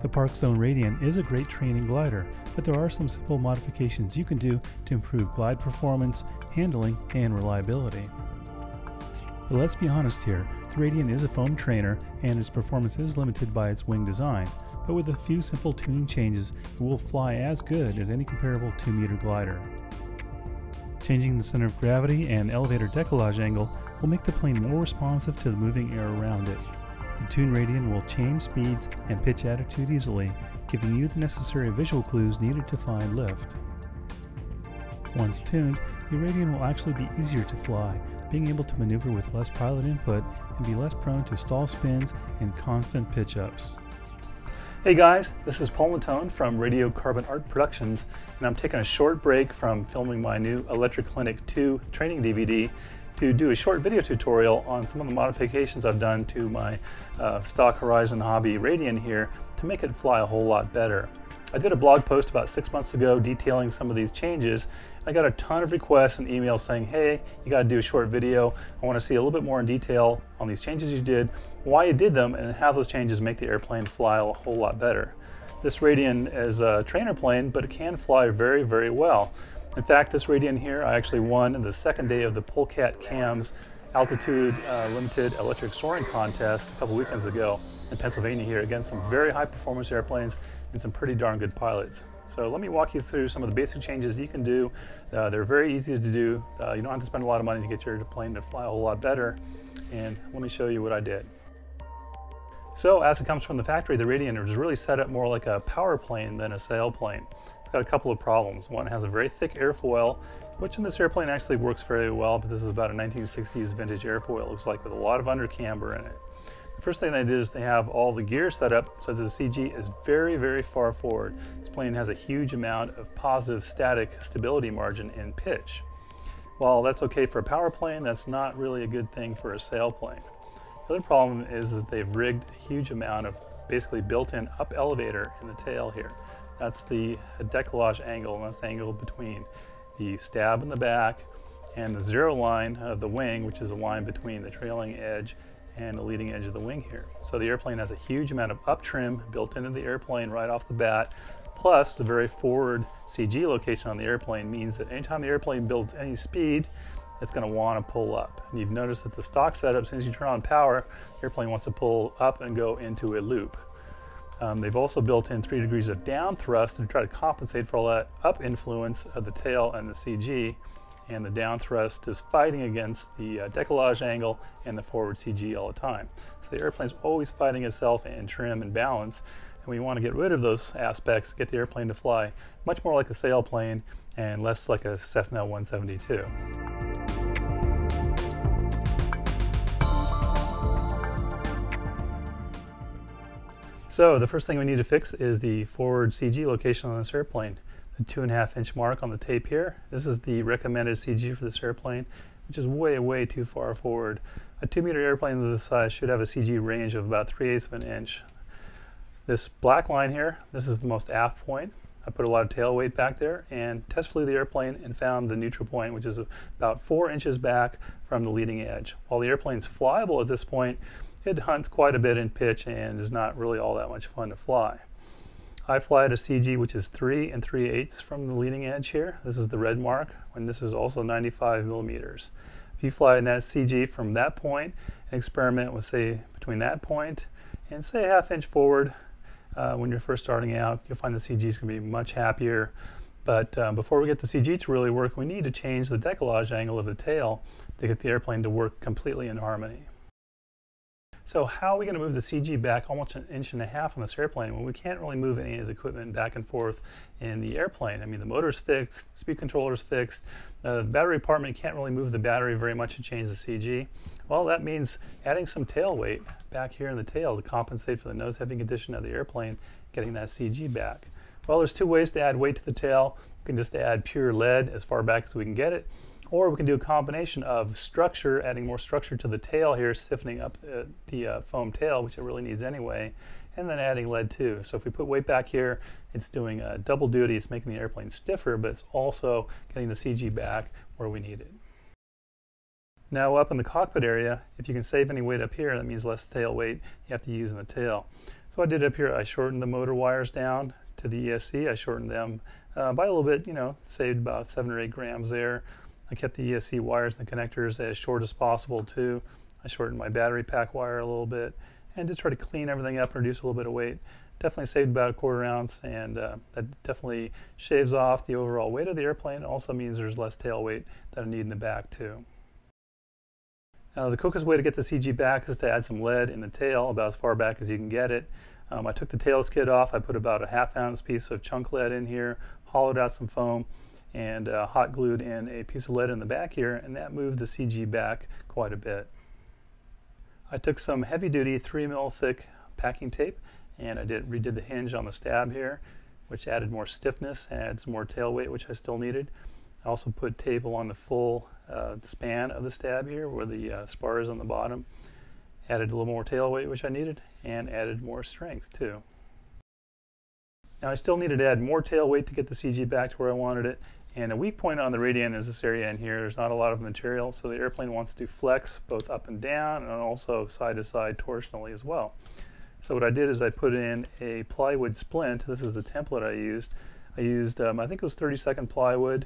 The Parkzone Radian is a great training glider, but there are some simple modifications you can do to improve glide performance, handling, and reliability. But let's be honest here, the Radian is a foam trainer and its performance is limited by its wing design, but with a few simple tuning changes, it will fly as good as any comparable 2-meter glider. Changing the center of gravity and elevator decollage angle will make the plane more responsive to the moving air around it. The tuned Radian will change speeds and pitch attitude easily, giving you the necessary visual clues needed to find lift. Once tuned, the Radian will actually be easier to fly, being able to maneuver with less pilot input and be less prone to stall spins and constant pitch ups. Hey guys, this is Paul Matone from Radio Carbon Art Productions, and I'm taking a short break from filming my new Electric Clinic 2 training DVD to do a short video tutorial on some of the modifications I've done to my stock Horizon Hobby Radian here to make it fly a whole lot better. I did a blog post about 6 months ago detailing some of these changes. I got a ton of requests and emails saying, hey, you got to do a short video. I want to see a little bit more in detail on these changes you did, why you did them, and how those changes make the airplane fly a whole lot better. This Radian is a trainer plane, but it can fly very, very well. In fact, this Radian here, I actually won the second day of the Polecat Cams Altitude Limited Electric Soaring Contest a couple weekends ago in Pennsylvania here against some very high performance airplanes and some pretty darn good pilots. So let me walk you through some of the basic changes you can do. They're very easy to do. You don't have to spend a lot of money to get your plane to fly a whole lot better. And let me show you what I did. So as it comes from the factory, the Radian is really set up more like a power plane than a sailplane. It's got a couple of problems. One, it has a very thick airfoil, which in this airplane actually works very well, but this is about a 1960s vintage airfoil, it looks like, with a lot of undercamber in it. The first thing they did is they have all the gears set up so that the CG is very, very far forward. This plane has a huge amount of positive static stability margin in pitch. While that's okay for a power plane, that's not really a good thing for a sailplane. The other problem is they've rigged a huge amount of basically built-in up elevator in the tail here. That's the decollage angle, and that's the angle between the stab in the back and the zero line of the wing, which is a line between the trailing edge and the leading edge of the wing here. So the airplane has a huge amount of up trim built into the airplane right off the bat, plus the very forward CG location on the airplane means that anytime the airplane builds any speed, it's going to want to pull up. And you've noticed that the stock setup, as soon as you turn on power, the airplane wants to pull up and go into a loop. They've also built in 3 degrees of down thrust to try to compensate for all that up influence of the tail and the CG, and the down thrust is fighting against the decollage angle and the forward CG all the time. So the airplane's always fighting itself in trim and balance, and we want to get rid of those aspects, get the airplane to fly much more like a sailplane and less like a Cessna 172. So the first thing we need to fix is the forward CG location on this airplane. The 2.5-inch mark on the tape here. This is the recommended CG for this airplane, which is way, way too far forward. A 2-meter airplane of this size should have a CG range of about 3/8 of an inch. This black line here, this is the most aft point. I put a lot of tail weight back there and test flew the airplane and found the neutral point, which is about 4 inches back from the leading edge. While the airplane's flyable at this point, it hunts quite a bit in pitch and is not really all that much fun to fly. I fly at a CG which is 3 3/8 from the leading edge here. This is the red mark, and this is also 95 millimeters. If you fly in that CG from that point and experiment with, say, between that point and say a 1/2 inch forward when you're first starting out, you'll find the CG is going to be much happier. But before we get the CG to really work, we need to change the decollage angle of the tail to get the airplane to work completely in harmony. So how are we going to move the CG back almost 1.5 inches on this airplane when we can't really move any of the equipment back and forth in the airplane? I mean, the motor's fixed, speed controller's fixed, the battery department can't really move the battery very much to change the CG. Well, that means adding some tail weight back here in the tail to compensate for the nose heavy condition of the airplane, getting that CG back. Well, there's 2 ways to add weight to the tail. We can just add pure lead as far back as we can get it, or we can do a combination of structure, adding more structure to the tail here, stiffening up the foam tail, which it really needs anyway, and then adding lead too. So if we put weight back here, it's doing double duty. It's making the airplane stiffer, but it's also getting the CG back where we need it. Now up in the cockpit area, if you can save any weight up here, that means less tail weight you have to use in the tail. So I did up here, I shortened the motor wires down to the ESC. I shortened them by a little bit, you know, saved about 7 or 8 grams there. I kept the ESC wires and the connectors as short as possible too. I shortened my battery pack wire a little bit and just try to clean everything up and reduce a little bit of weight. Definitely saved about 1/4 ounce, and that definitely shaves off the overall weight of the airplane. It also means there's less tail weight that I need in the back too. Now the quickest way to get the CG back is to add some lead in the tail, about as far back as you can get it. I took the tail skid off. I put about a 1/2 ounce piece of chunk lead in here, hollowed out some foam, and hot glued in a piece of lead in the back here, and that moved the CG back quite a bit. I took some heavy duty 3mm thick packing tape, and I redid the hinge on the stab here, which added more stiffness and added some more tail weight, which I still needed. I also put tape along the full span of the stab here where the spar is on the bottom. Added a little more tail weight, which I needed, and added more strength too. Now I still needed to add more tail weight to get the CG back to where I wanted it, and a weak point on the Radian is this area in here. There's not a lot of material, so the airplane wants to flex both up and down and also side to side torsionally as well. So what I did is I put in a plywood splint. This is the template I used. I used, I think it was 32nd plywood,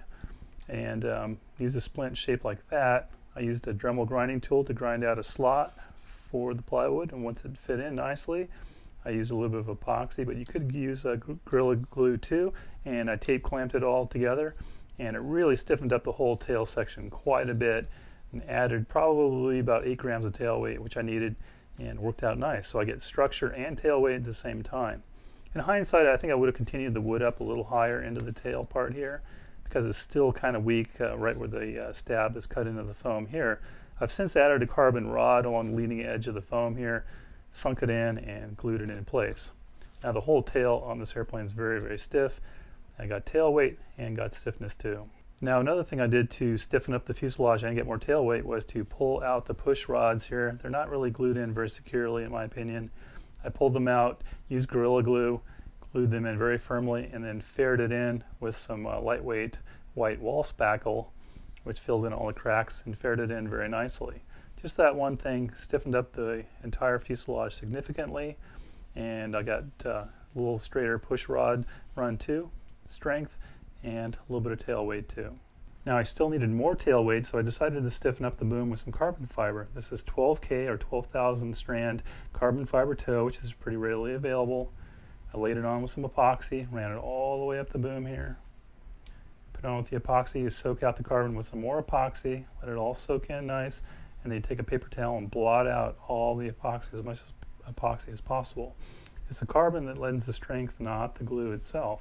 and used a splint shaped like that. I used a Dremel grinding tool to grind out a slot for the plywood, and once it fit in nicely, I used a little bit of epoxy, but you could use Gorilla Glue too, and I tape clamped it all together, and it really stiffened up the whole tail section quite a bit and added probably about 8 grams of tail weight, which I needed, and worked out nice. So I get structure and tail weight at the same time. In hindsight, I think I would have continued the wood up a little higher into the tail part here because it's still kind of weak right where the stab is cut into the foam here. I've since added a carbon rod along the leading edge of the foam here, sunk it in, and glued it in place. Now the whole tail on this airplane is very, very stiff. I got tail weight and got stiffness too. Now another thing I did to stiffen up the fuselage and get more tail weight was to pull out the push rods here. They're not really glued in very securely in my opinion. I pulled them out, used Gorilla Glue, glued them in very firmly, and then ferreted it in with some lightweight white wall spackle, which filled in all the cracks and ferreted it in very nicely. Just that one thing stiffened up the entire fuselage significantly, and I got a little straighter push rod run too, strength, and a little bit of tail weight too. Now I still needed more tail weight, so I decided to stiffen up the boom with some carbon fiber. This is 12K or 12,000 strand carbon fiber tow, which is pretty readily available. I laid it on with some epoxy, ran it all the way up the boom here. Put it on with the epoxy, you soak out the carbon with some more epoxy, let it all soak in nice, and then you take a paper towel and blot out all the epoxy, as much epoxy as possible. It's the carbon that lends the strength, not the glue itself.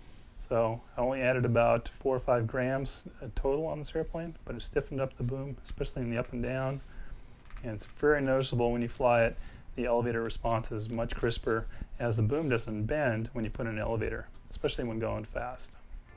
So I only added about 4 or 5 grams total on this airplane, but it stiffened up the boom, especially in the up and down, and it's very noticeable when you fly it. The elevator response is much crisper, as the boom doesn't bend when you put in an elevator, especially when going fast.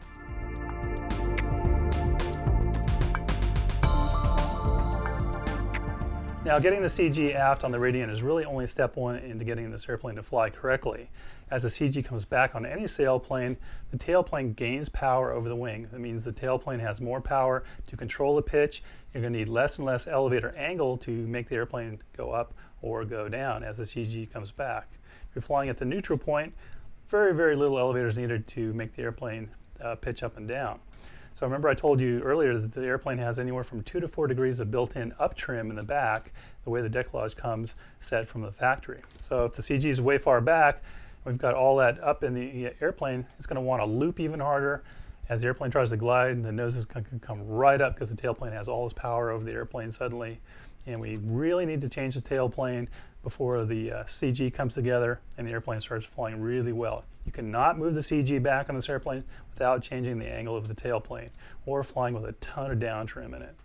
Now getting the CG aft on the Radian is really only step one into getting this airplane to fly correctly. As the CG comes back on any sailplane, the tailplane gains power over the wing. That means the tailplane has more power to control the pitch. You're going to need less and less elevator angle to make the airplane go up or go down as the CG comes back. If you're flying at the neutral point, very, very little elevator is needed to make the airplane pitch up and down. So remember I told you earlier that the airplane has anywhere from 2 to 4 degrees of built-in up trim in the back, the way the decollage comes set from the factory. So if the CG is way far back, we've got all that up in the airplane, it's going to want to loop even harder. As the airplane tries to glide, the nose is going to come right up because the tailplane has all this power over the airplane suddenly. And we really need to change the tailplane before the CG comes together and the airplane starts flying really well. You cannot move the CG back on this airplane without changing the angle of the tailplane or flying with a ton of down trim in it.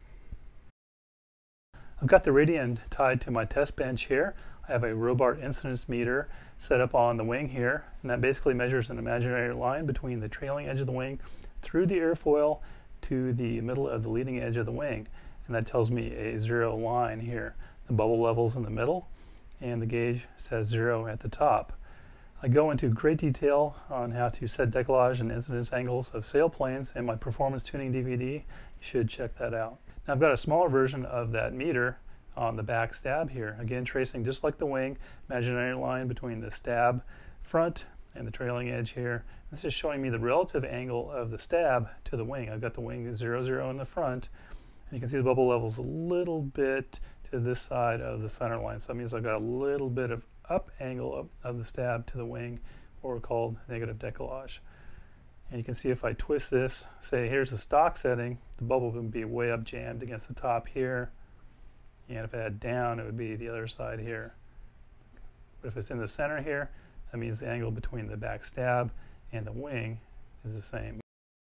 I've got the Radian tied to my test bench here. I have a Robart incidence meter set up on the wing here, and that basically measures an imaginary line between the trailing edge of the wing through the airfoil to the middle of the leading edge of the wing, and that tells me a 0 line here. The bubble level's in the middle, and the gauge says 0 at the top. I go into great detail on how to set decollage and incidence angles of sailplanes in my performance tuning DVD. You should check that out. Now I've got a smaller version of that meter on the back stab here. Again, tracing just like the wing, imaginary line between the stab front and the trailing edge here. This is showing me the relative angle of the stab to the wing. I've got the wing 0, 0 in the front, and you can see the bubble level's a little bit to this side of the center line. So that means I've got a little bit of up angle of the stab to the wing, what we called negative decollage. And you can see if I twist this, say here's the stock setting, the bubble would be way up jammed against the top here. And if I had down, it would be the other side here. But if it's in the center here, that means the angle between the back stab and the wing is the same.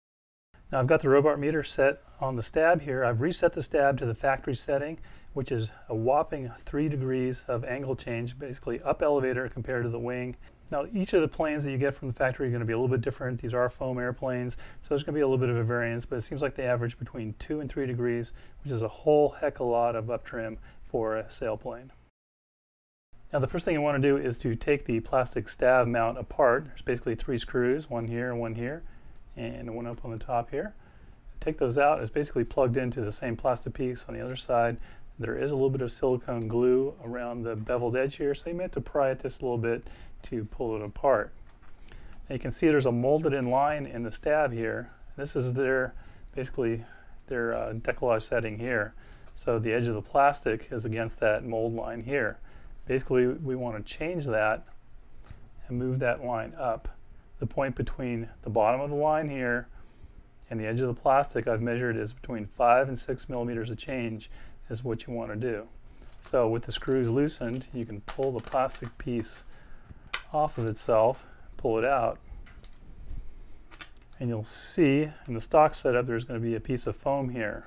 Now I've got the robot meter set on the stab here. I've reset the stab to the factory setting, which is a whopping 3 degrees of angle change, basically up elevator compared to the wing. Now each of the planes that you get from the factory are going to be a little bit different. These are foam airplanes, so there's going to be a little bit of a variance, but it seems like they average between 2 and 3 degrees, which is a whole heck of a lot of up trim for a sailplane. Now the first thing you want to do is to take the plastic stab mount apart. There's basically 3 screws, one here, and one up on the top here. Take those out. It's basically plugged into the same plastic piece on the other side. There is a little bit of silicone glue around the beveled edge here, so you may have to pry at this a little bit to pull it apart. Now you can see there's a molded in line in the stab here. This is basically their decollage setting here. So the edge of the plastic is against that mold line here. Basically we want to change that and move that line up. The point between the bottom of the line here and the edge of the plastic I've measured is between 5 and 6 millimeters of change is what you want to do. So with the screws loosened, you can pull the plastic piece off of itself, pull it out, and you'll see in the stock setup there's going to be a piece of foam here.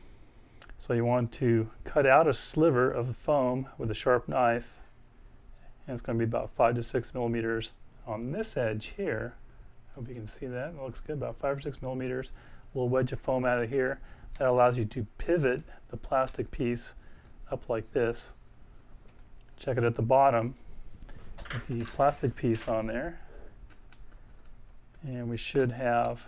So you want to cut out a sliver of the foam with a sharp knife, and it's going to be about 5 to 6 millimeters on this edge here. Hope you can see that. It looks good, about 5 or 6 millimeters. A little wedge of foam out of here. That allows you to pivot the plastic piece up like this. Check it at the bottom with the plastic piece on there. And we should have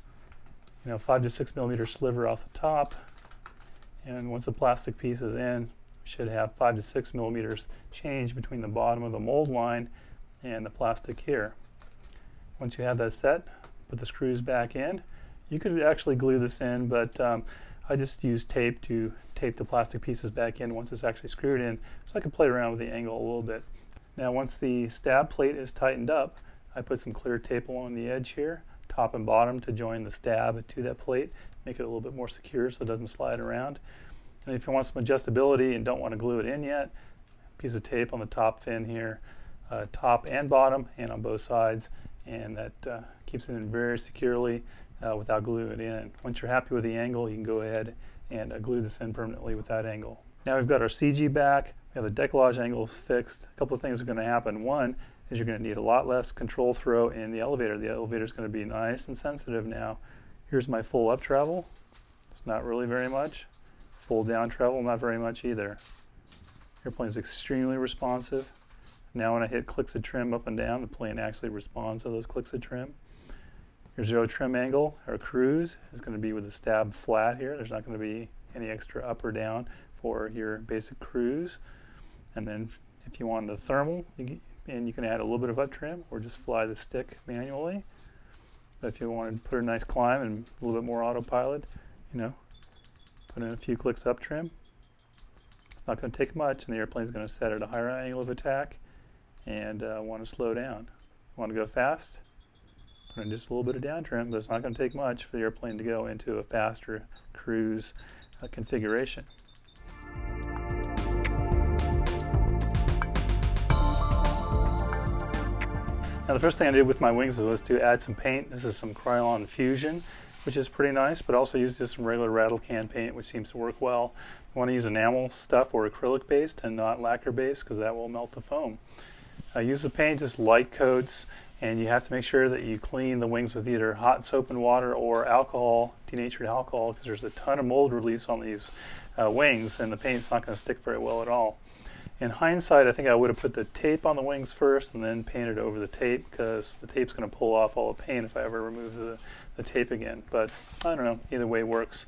5 to 6 millimeter sliver off the top. And once the plastic piece is in, we should have 5 to 6 millimeters change between the bottom of the mold line and the plastic here. Once you have that set, put the screws back in. You could actually glue this in, but I just use tape to tape the plastic pieces back in once it's actually screwed in, so I can play around with the angle a little bit. Now once the stab plate is tightened up, I put some clear tape along the edge here, top and bottom, to join the stab to that plate, make it a little bit more secure so it doesn't slide around. And if you want some adjustability and don't want to glue it in yet, a piece of tape on the top fin here, top and bottom and on both sides, and that keeps it in very securely without gluing it in. Once you're happy with the angle, you can go ahead and glue this in permanently with that angle. Now we've got our CG back, we have the decollage angles fixed. A couple of things are going to happen. One is you're going to need a lot less control throw in the elevator. The elevator is going to be nice and sensitive now. Here's my full up travel. It's not really very much. Full down travel, not very much either. Airplane is extremely responsive. Now when I hit clicks of trim up and down, the plane actually responds to those clicks of trim. Your zero trim angle, or cruise, is going to be with the stab flat here. There's not going to be any extra up or down for your basic cruise. And then if you want the thermal, you can add a little bit of up trim or just fly the stick manually. But if you want to put a nice climb and a little bit more autopilot, put in a few clicks up trim. It's not going to take much, and the airplane is going to set at a higher angle of attack and want to slow down. Want to go fast? Put in just a little bit of down trim, but it's not going to take much for the airplane to go into a faster cruise configuration. Now the first thing I did with my wings was to add some paint. This is some Krylon Fusion, which is pretty nice, but also used just some regular rattle can paint, which seems to work well. You want to use enamel stuff or acrylic based and not lacquer based, because that will melt the foam. Use the paint, just light coats, and you have to make sure that you clean the wings with either hot soap and water or alcohol, denatured alcohol, because there's a ton of mold release on these wings, and the paint's not going to stick very well at all. In hindsight, I think I would have put the tape on the wings first and then painted over the tape, because the tape's going to pull off all the paint if I ever remove the tape again. But I don't know, either way works.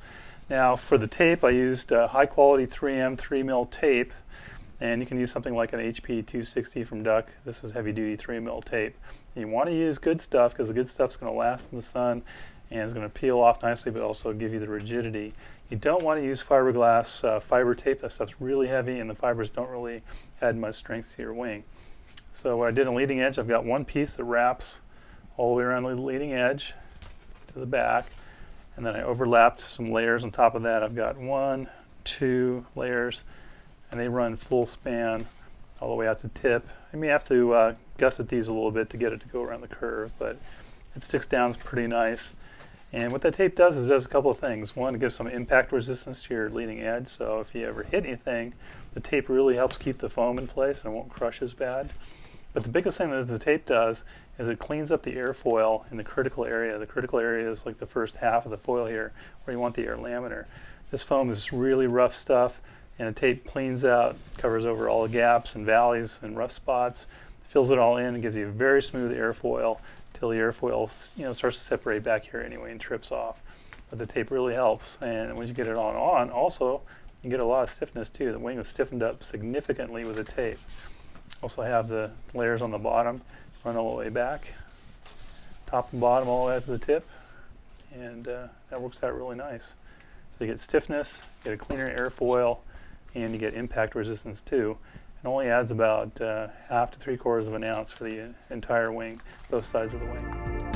Now for the tape, I used high quality 3M 3mm tape, and you can use something like an HP 260 from Duck. This is heavy duty 3mm tape. And you want to use good stuff because the good stuff's going to last in the sun and it's going to peel off nicely, but also give you the rigidity. You don't want to use fiberglass fiber tape. That stuff's really heavy and the fibers don't really add much strength to your wing. So what I did on leading edge, I've got one piece that wraps all the way around the leading edge to the back, and then I overlapped some layers on top of that. I've got 1, 2 layers, and they run full span all the way out to tip. I may have to gusset these a little bit to get it to go around the curve, but it sticks down pretty nice. And what that tape does is it does a couple of things. One, it gives some impact resistance to your leading edge, so if you ever hit anything, the tape really helps keep the foam in place and it won't crush as bad. But the biggest thing that the tape does is it cleans up the airfoil in the critical area. The critical area is like the first half of the foil here where you want the air laminar. This foam is really rough stuff, and the tape cleans out, covers over all the gaps and valleys and rough spots, fills it all in and gives you a very smooth airfoil till the airfoil starts to separate back here anyway and trips off. But the tape really helps, and when you get it on also, you get a lot of stiffness too. The wing is stiffened up significantly with the tape. Also have the layers on the bottom run all the way back, top and bottom all the way out to the tip, and that works out really nice. So you get stiffness, you get a cleaner airfoil, and you get impact resistance too. It only adds about 1/2 to 3/4 of an ounce for the entire wing, both sides of the wing.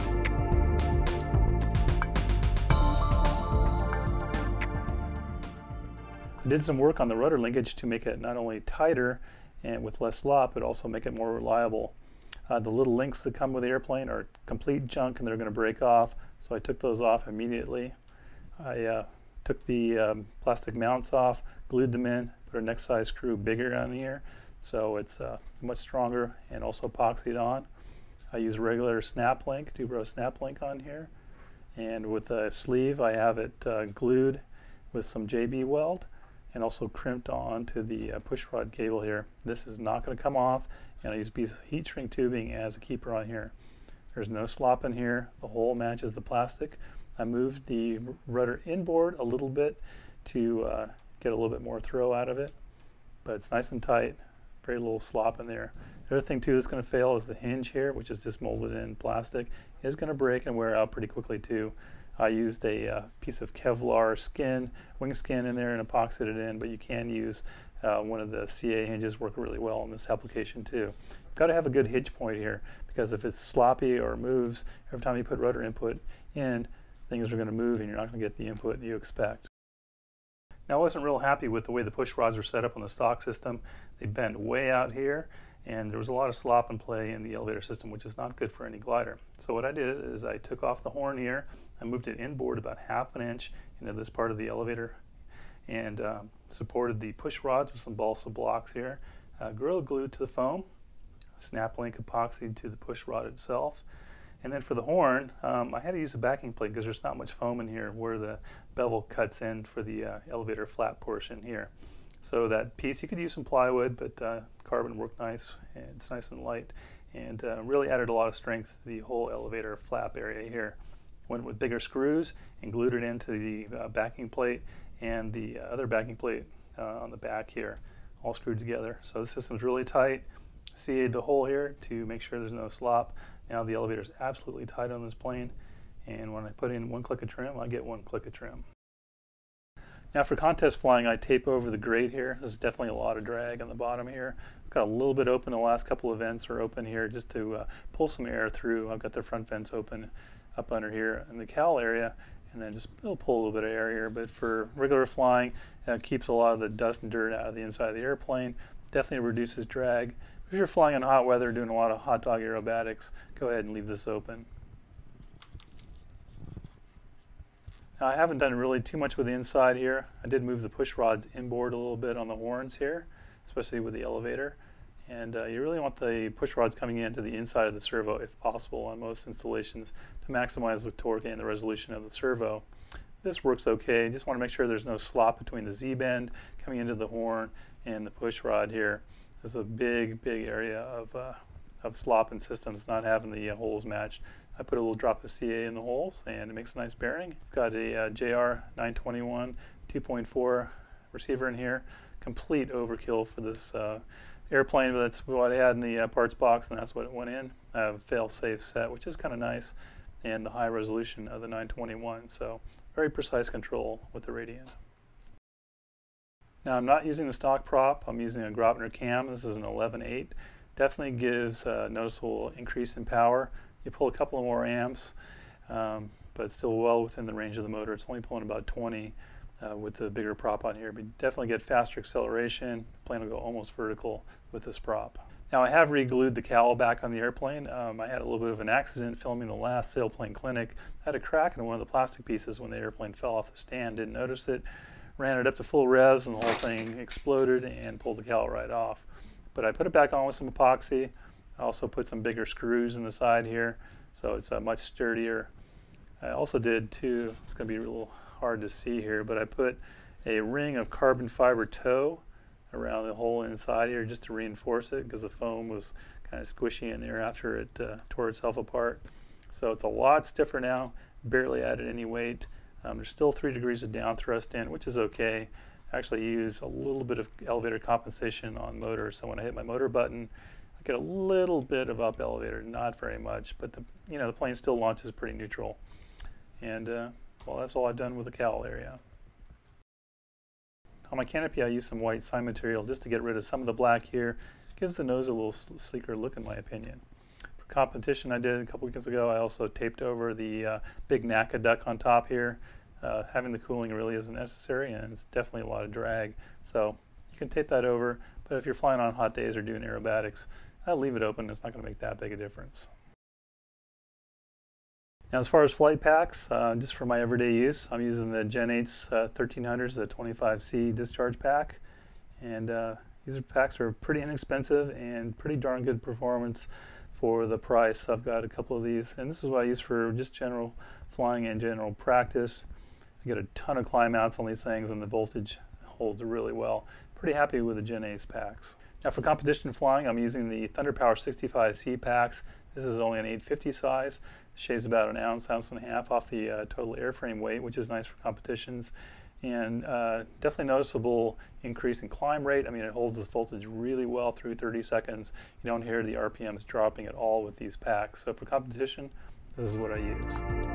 I did some work on the rudder linkage to make it not only tighter and with less slop, but also make it more reliable. The little links that come with the airplane are complete junk and they're going to break off, so I took those off immediately. I took the plastic mounts off, glued them in, put a next size screw bigger on here, so it's much stronger, and also epoxied on. I use a regular snap link, 2-row snap link on here, and with a sleeve I have it glued with some JB weld and also crimped onto the push rod cable here. This is not going to come off, and I use a piece of heat shrink tubing as a keeper on here. There's no slop in here. The hole matches the plastic. I moved the rudder inboard a little bit to get a little bit more throw out of it, but it's nice and tight, very little slop in there. The other thing too that's going to fail is the hinge here, which is just molded in plastic. It's going to break and wear out pretty quickly too. I used a piece of Kevlar skin, wing skin in there, and epoxied it in, but you can use one of the CA hinges, work really well in this application too. You've got to have a good hinge point here, because if it's sloppy or moves, every time you put rudder input in, things are going to move and you're not going to get the input you expect. Now, I wasn't real happy with the way the push rods are set up on the stock system. They bend way out here, and there was a lot of slop and play in the elevator system, which is not good for any glider. So what I did is I took off the horn here, I moved it inboard about 1/2 inch into this part of the elevator, and supported the push rods with some balsa blocks here, Gorilla glued to the foam, snap link epoxied to the push rod itself. And then for the horn, I had to use a backing plate because there's not much foam in here where the bevel cuts in for the elevator flat portion here. So that piece, you could use some plywood, but carbon worked nice, and it's nice and light, and really added a lot of strength to the whole elevator flap area here. Went with bigger screws and glued it into the backing plate and the other backing plate on the back here, all screwed together. So the system's really tight. CA'd the hole here to make sure there's no slop. Now the elevator is absolutely tight on this plane, and when I put in 1 click of trim, I get 1 click of trim. Now for contest flying, I tape over the grate here. There's definitely a lot of drag on the bottom here. I've got a little bit open, the last couple of vents are open here just to pull some air through. I've got the front vents open up under here in the cowl area, and then it'll pull a little bit of air here. But for regular flying, it keeps a lot of the dust and dirt out of the inside of the airplane. Definitely reduces drag. If you're flying in hot weather, doing a lot of hot dog aerobatics, go ahead and leave this open. Now, I haven't done really too much with the inside here. I did move the push rods inboard a little bit on the horns here, especially with the elevator. And you really want the push rods coming into the inside of the servo if possible on most installations to maximize the torque and the resolution of the servo. This works okay. You just want to make sure there's no slop between the Z-bend coming into the horn and the push rod here. There's a big area of slop in systems not having the holes matched. I put a little drop of CA in the holes and it makes a nice bearing. I've got a JR 921 2.4 receiver in here. Complete overkill for this airplane, but that's what I had in the parts box, and that's what it went in. I have a fail-safe set, which is kind of nice, and the high resolution of the 921, so very precise control with the Radian. Now I'm not using the stock prop, I'm using a Grobner cam. This is an 11.8. Definitely gives a noticeable increase in power. You pull a couple of more amps, but it's still well within the range of the motor. It's only pulling about 20 with the bigger prop on here, but you definitely get faster acceleration. The plane will go almost vertical with this prop. Now I have re-glued the cowl back on the airplane. I had a little bit of an accident filming the last sailplane clinic. I had a crack in one of the plastic pieces when the airplane fell off the stand. Didn't notice it. Ran it up to full revs and the whole thing exploded and pulled the cowl right off. But I put it back on with some epoxy. I also put some bigger screws in the side here, so it's much sturdier. I also did too, it's going to be a little hard to see here, but I put a ring of carbon fiber tow around the hole inside here just to reinforce it, because the foam was kind of squishy in there after it tore itself apart. So it's a lot stiffer now, barely added any weight. There's still 3 degrees of down thrust in, which is okay. I actually use a little bit of elevator compensation on motor, so when I hit my motor button, I get a little bit of up elevator, not very much, but the plane still launches pretty neutral. And well, that's all I've done with the cowl area. On my canopy, I use some white sign material just to get rid of some of the black here. It gives the nose a little sleeker look, in my opinion. For competition I did a couple weeks ago, I also taped over the big NACA duck on top here. Having the cooling really isn't necessary, and it's definitely a lot of drag. So you can tape that over, but if you're flying on hot days or doing aerobatics, I'll leave it open. It's not going to make that big a difference. Now as far as flight packs, just for my everyday use, I'm using the Gen 8's 1300s, the 25C discharge pack. And these packs are pretty inexpensive and pretty darn good performance for the price. I've got a couple of these, and this is what I use for just general flying and general practice. I get a ton of climb outs on these things, and the voltage holds really well. Pretty happy with the Gen 8's packs. Now for competition flying, I'm using the Thunder Power 65C packs. This is only an 850 size. Shaves about an ounce, ounce and a half off the total airframe weight, which is nice for competitions. And definitely noticeable increase in climb rate. I mean, it holds this voltage really well through 30 seconds. You don't hear the RPMs dropping at all with these packs. So for competition, this is what I use.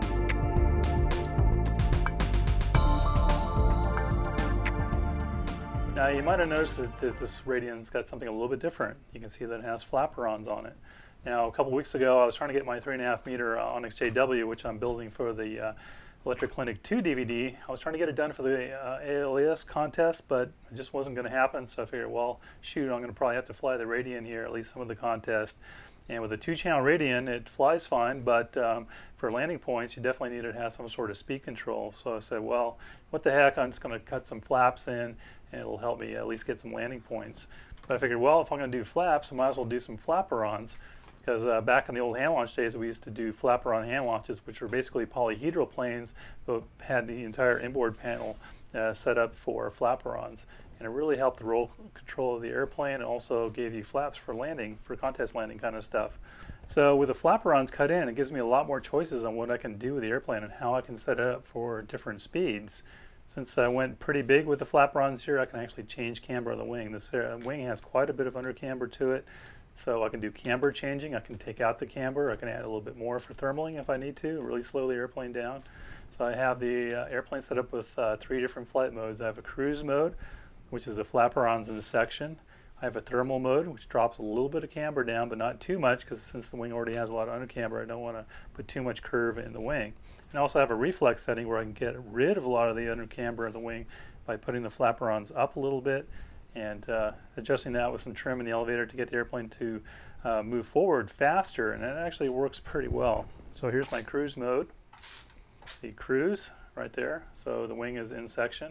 Now you might have noticed that this Radian's got something a little bit different. You can see that it has flaperons on it. Now a couple weeks ago I was trying to get my 3.5 meter Onyx JW, which I'm building for the Electric Clinic 2 DVD. I was trying to get it done for the ALES contest, but it just wasn't going to happen, so I figured, well, shoot, I'm going to probably have to fly the Radian here, at least some of the contest. And with a 2-channel Radian, it flies fine, but for landing points, you definitely need to have some sort of speed control. So I said, well, what the heck, I'm just going to cut some flaps in, and it'll help me at least get some landing points. But I figured, well, if I'm going to do flaps, I might as well do some flaperons. Because back in the old hand launch days, we used to do flaperon hand launches, which were basically polyhedral planes, but had the entire inboard panel set up for flaperons. And it really helped the roll control of the airplane, and also gave you flaps for landing, for contest landing kind of stuff. So with the flaperons cut in, it gives me a lot more choices on what I can do with the airplane and how I can set it up for different speeds. Since I went pretty big with the flaperons here, I can actually change camber of the wing. This wing has quite a bit of under camber to it. So I can do camber changing, I can take out the camber, I can add a little bit more for thermaling if I need to, really slow the airplane down. So I have the airplane set up with 3 different flight modes. I have a cruise mode, which is the flaperons in section. I have a thermal mode, which drops a little bit of camber down, but not too much, because since the wing already has a lot of under camber, I don't want to put too much curve in the wing. And I also have a reflex setting where I can get rid of a lot of the under camber of the wing by putting the flaperons up a little bit, and adjusting that with some trim in the elevator to get the airplane to move forward faster, and it actually works pretty well. So here's my cruise mode. See cruise right there, so the wing is in section.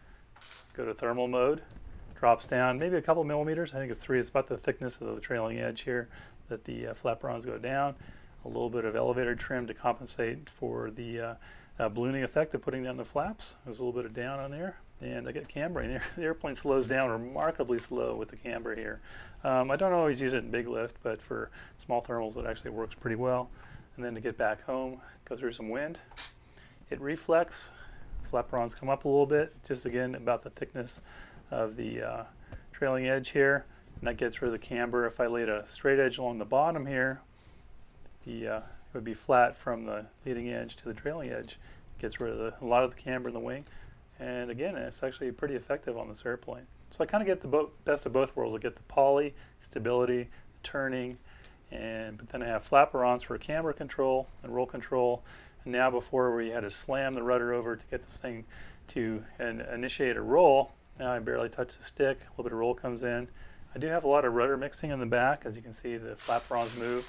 Go to thermal mode, drops down maybe a couple millimeters, I think it's 3, it's about the thickness of the trailing edge here that the flaperons go down. A little bit of elevator trim to compensate for the ballooning effect of putting down the flaps. There's a little bit of down on there. And I get cambering. The airplane slows down remarkably slow with the camber here. I don't always use it in big lift, but for small thermals it actually works pretty well. and then to get back home, go through some wind. It reflects, flaperons come up a little bit, just again about the thickness of the trailing edge here, and that gets rid of the camber. If I laid a straight edge along the bottom here, it would be flat from the leading edge to the trailing edge. It gets rid of a lot of the camber in the wing, and again, it's actually pretty effective on this airplane. So I kind of get the best of both worlds. I get the poly, stability, turning, but then I have flaperons for camber control and roll control. And now before where you had to slam the rudder over to get this thing to initiate a roll, now I barely touch the stick, a little bit of roll comes in. I do have a lot of rudder mixing in the back. As you can see, the flaperons move.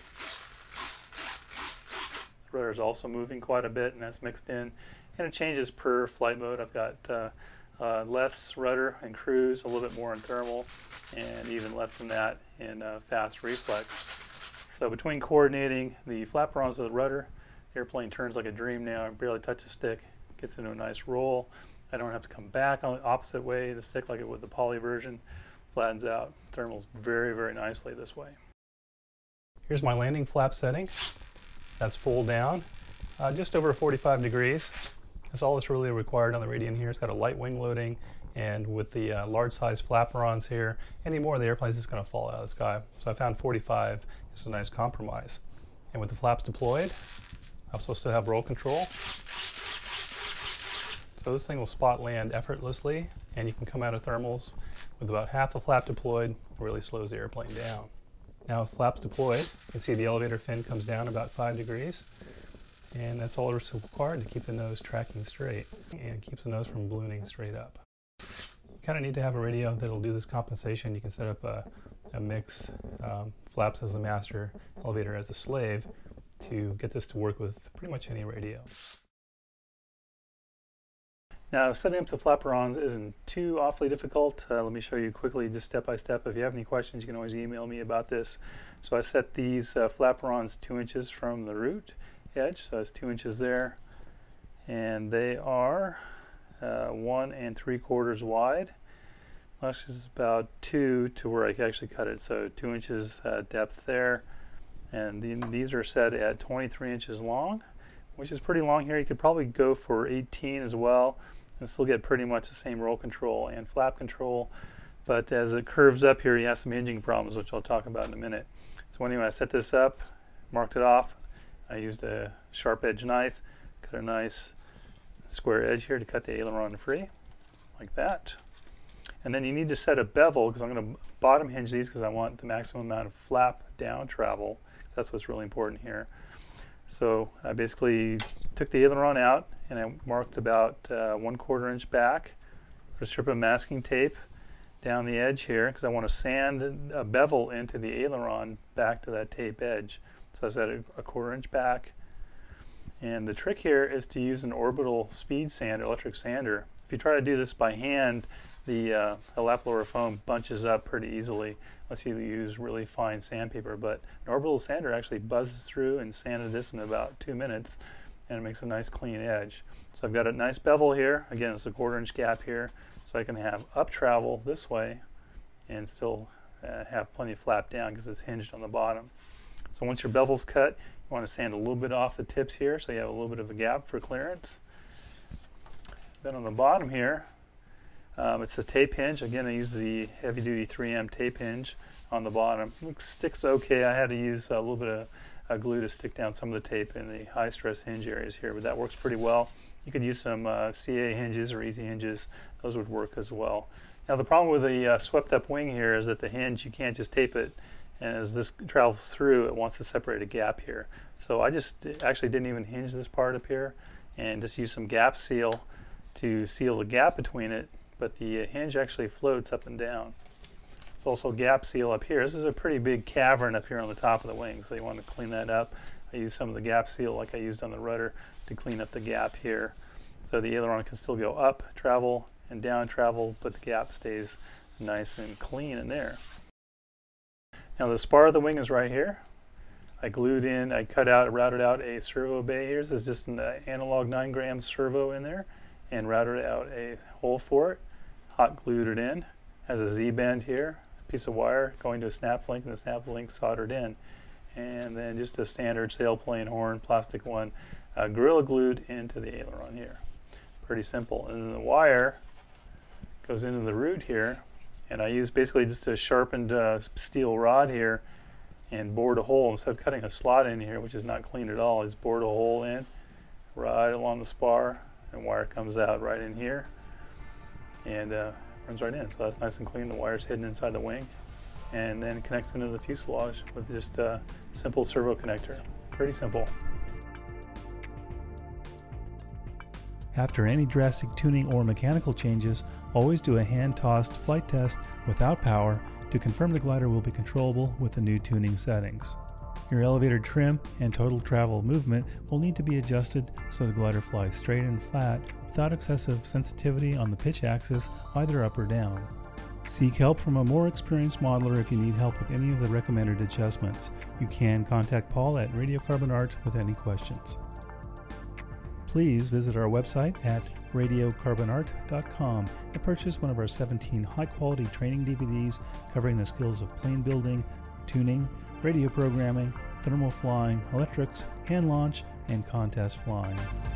The rudder is also moving quite a bit, and that's mixed in. And it changes per flight mode. I've got less rudder in cruise, a little bit more in thermal, and even less than that in fast reflex. So between coordinating the flaperons of the rudder, the airplane turns like a dream now. I barely touch the stick, gets into a nice roll. I don't have to come back on the opposite way, the stick, like it would the poly version. Flattens out, thermals very, very nicely this way. Here's my landing flap setting. That's full down, just over 45 degrees. That's all that's really required on the Radian here. It's got a light wing loading, and with the large size flaperons here, any more of the airplane's just going to fall out of the sky. So I found 45 is a nice compromise. And with the flaps deployed, I also still have roll control. So this thing will spot land effortlessly, and you can come out of thermals with about half the flap deployed. It really slows the airplane down. Now with flaps deployed, you can see the elevator fin comes down about 5 degrees. And that's all that's required to keep the nose tracking straight and keeps the nose from ballooning straight up. You kind of need to have a radio that'll do this compensation. You can set up a mix, flaps as the master, elevator as a slave, to get this to work with pretty much any radio. Now, setting up the flaperons isn't too awfully difficult. Let me show you quickly, just step by step. If you have any questions, you can always email me about this. So I set these flaperons 2 inches from the root edge, so that's 2 inches there, and they are 1 3/4 wide. Which is about 2 to where I can actually cut it, so 2 inches depth there, and these are set at 23 inches long, which is pretty long here. You could probably go for 18 as well and still get pretty much the same roll control and flap control, but as it curves up here, you have some hinging problems, which I'll talk about in a minute. So anyway, I set this up, marked it off. I used a sharp edge knife, cut a nice square edge here to cut the aileron free, like that. And then you need to set a bevel, because I'm going to bottom hinge these because I want the maximum amount of flap down travel. That's what's really important here. So I basically took the aileron out and I marked about 1/4 inch back for a strip of masking tape down the edge here, because I want to sand a bevel into the aileron back to that tape edge. So I set a 1/4 inch back. And the trick here is to use an orbital speed sander, electric sander. If you try to do this by hand, the lap lower foam bunches up pretty easily unless you use really fine sandpaper. But an orbital sander actually buzzes through and sanded this in about 2 minutes, and it makes a nice clean edge. So I've got a nice bevel here. Again, it's a 1/4 inch gap here, so I can have up travel this way and still have plenty of flap down because it's hinged on the bottom. So once your bevel's cut, you want to sand a little bit off the tips here so you have a little bit of a gap for clearance. Then on the bottom here, it's a tape hinge. Again, I use the heavy-duty 3M tape hinge on the bottom. It sticks okay. I had to use a little bit of glue to stick down some of the tape in the high-stress hinge areas here, but that works pretty well. You could use some CA hinges or easy hinges. Those would work as well. Now, the problem with the swept-up wing here is that the hinge, you can't just tape it, and as this travels through, it wants to separate a gap here. So I just actually didn't even hinge this part up here and just use some gap seal to seal the gap between it, but the hinge actually floats up and down. There's also gap seal up here. This is a pretty big cavern up here on the top of the wing, so you want to clean that up. I use some of the gap seal like I used on the rudder to clean up the gap here. So the aileron can still go up, travel, and down travel, but the gap stays nice and clean in there. Now the spar of the wing is right here. I glued in, I cut out, routed out a servo bay here. This is just an analog 9-gram servo in there, and routed out a hole for it. Hot glued it in. Has a Z-bend here, a piece of wire going to a snap link, and the snap link soldered in. and then just a standard sailplane horn, plastic one, gorilla glued into the aileron here. Pretty simple. And then the wire goes into the root here, and I use basically just a sharpened steel rod here and bored a hole. Instead of cutting a slot in here, which is not clean at all, I just bored a hole in right along the spar, and wire comes out right in here and runs right in. So that's nice and clean. The wire's hidden inside the wing, and then connects into the fuselage with just a simple servo connector. Pretty simple. After any drastic tuning or mechanical changes, always do a hand-tossed flight test without power to confirm the glider will be controllable with the new tuning settings. Your elevator trim and total travel movement will need to be adjusted so the glider flies straight and flat without excessive sensitivity on the pitch axis either up or down. Seek help from a more experienced modeler if you need help with any of the recommended adjustments. You can contact Paul at Radiocarbon Art with any questions. Please visit our website at radiocarbonart.com and purchase one of our 17 high-quality training DVDs covering the skills of plane building, tuning, radio programming, thermal flying, electrics, hand launch, and contest flying.